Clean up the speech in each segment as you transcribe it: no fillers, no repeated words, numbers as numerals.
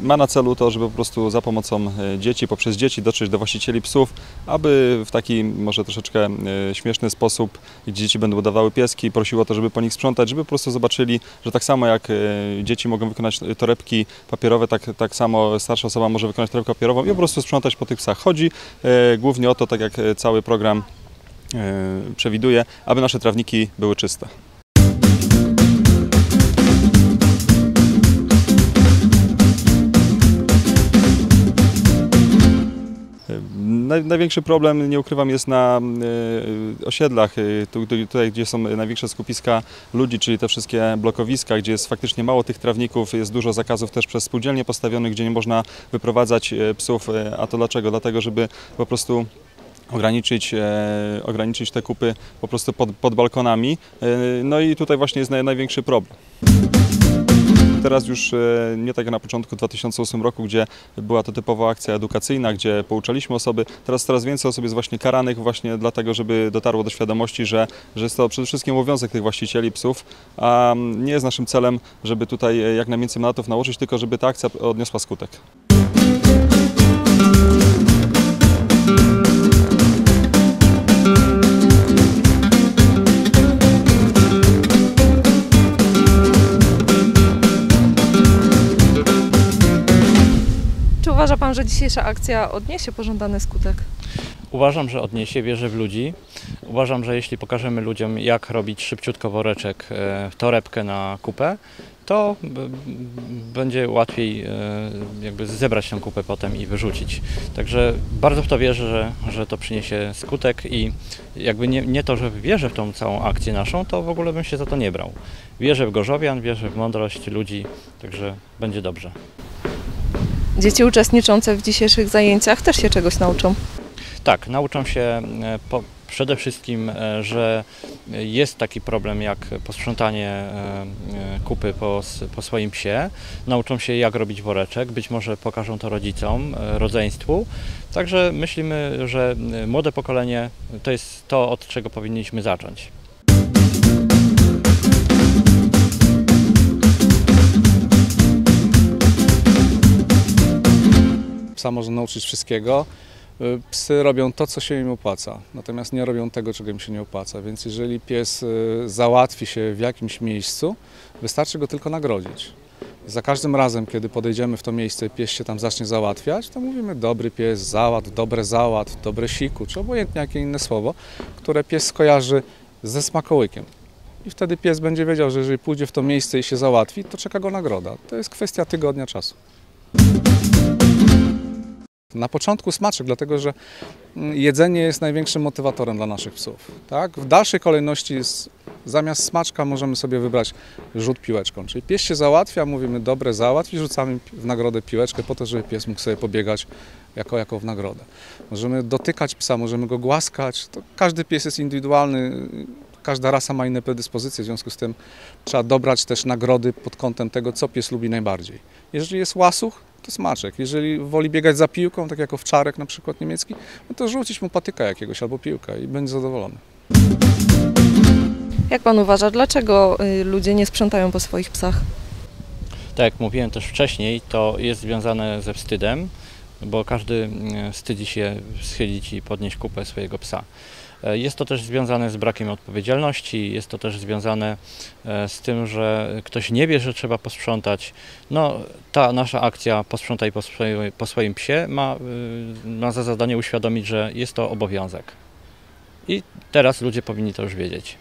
ma na celu to, żeby po prostu za pomocą dzieci, poprzez dzieci dotrzeć do właścicieli psów, aby w taki może troszeczkę śmieszny sposób, gdzie dzieci będą udawały pieski, prosiło o to, żeby po nich sprzątać, żeby po prostu zobaczyli, że tak samo jak dzieci mogą wykonać torebki papierowe, tak samo starsza osoba może wykonać torebkę papierową i po prostu sprzątać po tych psach. Chodzi głównie o to, tak jak cały program przewiduje, aby nasze trawniki były czyste. Największy problem, nie ukrywam, jest na osiedlach, tutaj gdzie są największe skupiska ludzi, czyli te wszystkie blokowiska, gdzie jest faktycznie mało tych trawników, jest dużo zakazów też przez spółdzielnie postawionych, gdzie nie można wyprowadzać psów. A to dlaczego? Dlatego, żeby po prostu ograniczyć te kupy po prostu pod balkonami. No i tutaj właśnie jest największy problem. Teraz już nie tak jak na początku 2008 roku, gdzie była to typowa akcja edukacyjna, gdzie pouczaliśmy osoby, teraz coraz więcej osób jest właśnie karanych właśnie dlatego, żeby dotarło do świadomości, że jest to przede wszystkim obowiązek tych właścicieli psów, a nie jest naszym celem, żeby tutaj jak najwięcej mandatów nałożyć, tylko żeby ta akcja odniosła skutek. Uważa Pan, że dzisiejsza akcja odniesie pożądany skutek? Uważam, że odniesie, wierzę w ludzi. Uważam, że jeśli pokażemy ludziom, jak robić szybciutko woreczek, torebkę na kupę, to będzie łatwiej jakby zebrać tę kupę potem i wyrzucić. Także bardzo w to wierzę, że to przyniesie skutek i jakby nie to, że wierzę w tą całą akcję naszą, to w ogóle bym się za to nie brał. Wierzę w gorzowian, wierzę w mądrość ludzi, także będzie dobrze. Dzieci uczestniczące w dzisiejszych zajęciach też się czegoś nauczą? Tak, nauczą się przede wszystkim, że jest taki problem jak posprzątanie kupy po swoim psie. Nauczą się, jak robić woreczek, być może pokażą to rodzicom, rodzeństwu. Także myślimy, że młode pokolenie to jest to, od czego powinniśmy zacząć. Psa można nauczyć wszystkiego. Psy robią to, co się im opłaca, natomiast nie robią tego, czego im się nie opłaca. Więc jeżeli pies załatwi się w jakimś miejscu, wystarczy go tylko nagrodzić. Za każdym razem, kiedy podejdziemy w to miejsce i pies się tam zacznie załatwiać, to mówimy dobry pies, załatw, dobre siku, czy obojętnie jakie inne słowo, które pies skojarzy ze smakołykiem. I wtedy pies będzie wiedział, że jeżeli pójdzie w to miejsce i się załatwi, to czeka go nagroda. To jest kwestia tygodnia czasu. Na początku smaczek, dlatego że jedzenie jest największym motywatorem dla naszych psów. Tak? W dalszej kolejności zamiast smaczka możemy sobie wybrać rzut piłeczką. Czyli pies się załatwia, mówimy dobre załatw i rzucamy w nagrodę piłeczkę po to, żeby pies mógł sobie pobiegać jako w nagrodę. Możemy dotykać psa, możemy go głaskać. To każdy pies jest indywidualny, każda rasa ma inne predyspozycje, w związku z tym trzeba dobrać też nagrody pod kątem tego, co pies lubi najbardziej. Jeżeli jest łasuch, to smaczek. Jeżeli woli biegać za piłką, tak jak owczarek na przykład niemiecki, no to rzucić mu patyka jakiegoś albo piłkę i będzie zadowolony. Jak Pan uważa, dlaczego ludzie nie sprzątają po swoich psach? Tak jak mówiłem też wcześniej, to jest związane ze wstydem, bo każdy wstydzi się schylić i podnieść kupę swojego psa. Jest to też związane z brakiem odpowiedzialności, jest to też związane z tym, że ktoś nie wie, że trzeba posprzątać. No, ta nasza akcja Posprzątaj po swoim psie ma za zadanie uświadomić, że jest to obowiązek. I teraz ludzie powinni to już wiedzieć.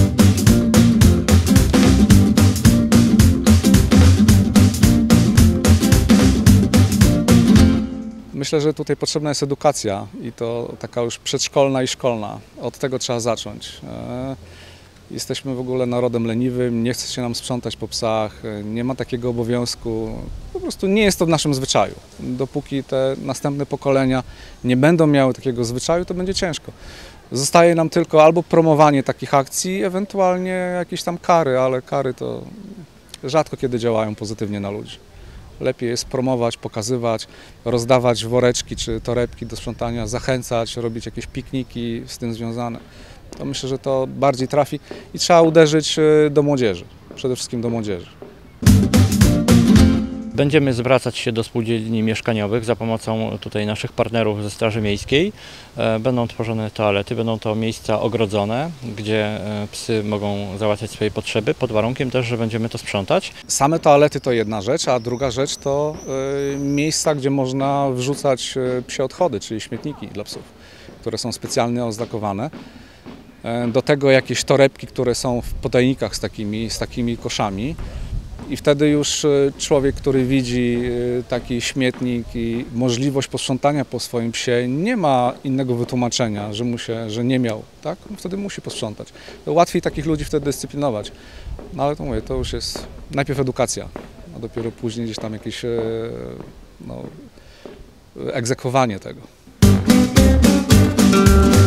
Myślę, że tutaj potrzebna jest edukacja i to taka już przedszkolna i szkolna. Od tego trzeba zacząć. Jesteśmy w ogóle narodem leniwym, nie chce się nam sprzątać po psach, nie ma takiego obowiązku. Po prostu nie jest to w naszym zwyczaju. Dopóki te następne pokolenia nie będą miały takiego zwyczaju, to będzie ciężko. Zostaje nam tylko albo promowanie takich akcji, ewentualnie jakieś tam kary, ale kary to rzadko kiedy działają pozytywnie na ludzi. Lepiej jest promować, pokazywać, rozdawać woreczki czy torebki do sprzątania, zachęcać, robić jakieś pikniki z tym związane. To myślę, że to bardziej trafi i trzeba uderzyć do młodzieży, przede wszystkim do młodzieży. Będziemy zwracać się do spółdzielni mieszkaniowych za pomocą tutaj naszych partnerów ze Straży Miejskiej. Będą tworzone toalety, będą to miejsca ogrodzone, gdzie psy mogą załatwiać swoje potrzeby, pod warunkiem też, że będziemy to sprzątać. Same toalety to jedna rzecz, a druga rzecz to miejsca, gdzie można wrzucać psie odchody, czyli śmietniki dla psów, które są specjalnie oznakowane. Do tego jakieś torebki, które są w podajnikach z takimi koszami. I wtedy już człowiek, który widzi taki śmietnik i możliwość posprzątania po swoim psie, nie ma innego wytłumaczenia, że nie miał, tak? Wtedy musi posprzątać. To łatwiej takich ludzi wtedy dyscyplinować. No ale to mówię, to już jest najpierw edukacja, a dopiero później gdzieś tam jakieś egzekwowanie tego.